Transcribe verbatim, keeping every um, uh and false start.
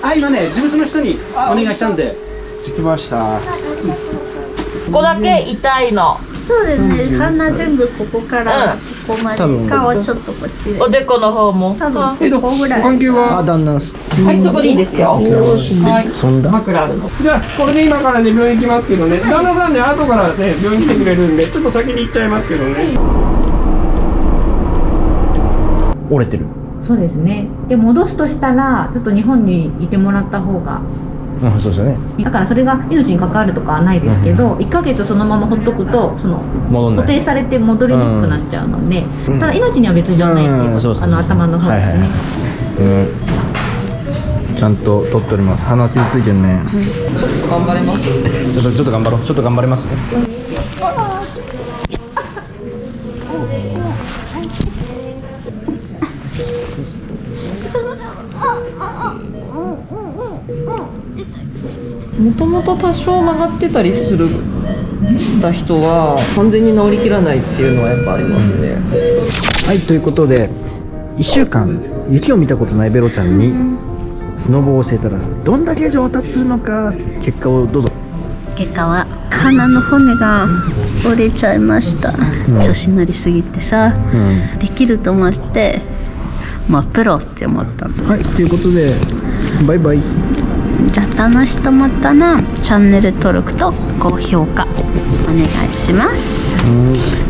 あ、今ね、事務所の人にお願いしたんで。 着きました。 ここだけ痛いの。 そうですね。鼻全部ここからここまで。顔はちょっとこっちで。 おでこの方も。 多分ここぐらい。 関係は。あ、旦那。 はい、そこでいいですよ。はい。 そんな。 枕あるの。 じゃあこれで今からね病院行きますけどね。旦那さんね後からね病院来てくれるんでちょっと先に行っちゃいますけどね。 折れてる。 そうですね。で戻すとしたらちょっと日本にいてもらった方が。 うん、そうですよね。 だからそれが命に関わるとかはないですけど、いっかげつそのままほっとくとその固定されて戻りにくくなっちゃうので、ただ命には別状ないっていう、あの頭の方ですね。 ちゃんと取っております。鼻血ついてるね。 ちょっと頑張れます。 ちょっとちょっと頑張ろう。ちょっと頑張れますね。 もともと多少曲がってたりするした人は完全に治りきらないっていうのはやっぱありますね。 はい、ということでいっしゅうかん雪を見たことないベロちゃんにスノボを教えたらどんだけ上達するのか、結果をどうぞ。 結果は鼻の骨が折れちゃいました、うん、調子乗りすぎてさ、うん、できると思ってまあプロって思ったの。 はい、ということでバイバイ。 じゃあ楽しと思ったらチャンネル登録と高評価お願いします。